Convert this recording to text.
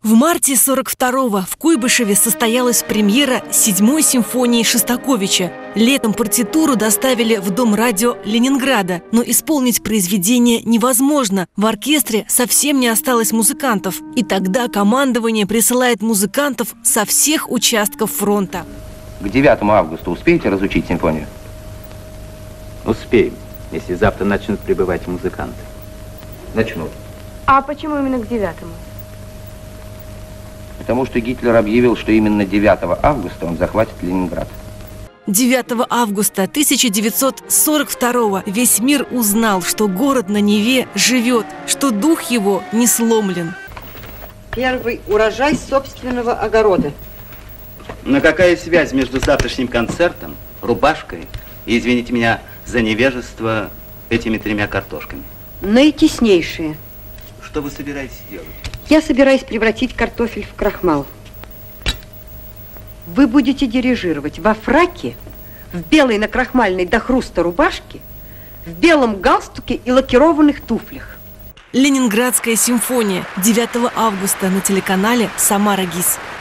В марте 42-го в Куйбышеве состоялась премьера 7-й симфонии Шостаковича. Летом партитуру доставили в Дом радио Ленинграда, но исполнить произведение невозможно. В оркестре совсем не осталось музыкантов. И тогда командование присылает музыкантов со всех участков фронта. К 9 августа успеете разучить симфонию? Успеем, если завтра начнут прибывать музыканты. Начнут. А почему именно к 9-му? Потому что Гитлер объявил, что именно 9 августа он захватит Ленинград. 9 августа 1942 весь мир узнал, что город на Неве живет, что дух его не сломлен. Первый урожай собственного огорода. Но какая связь между завтрашним концертом, рубашкой и, извините меня за невежество, этими 3 картошками? Наитеснейшие. Что вы собираетесь делать? Я собираюсь превратить картофель в крахмал. Вы будете дирижировать во фраке, в белой накрахмальной до хруста рубашке, в белом галстуке и лакированных туфлях. Ленинградская симфония. 9 августа на телеканале «Самара ГИС».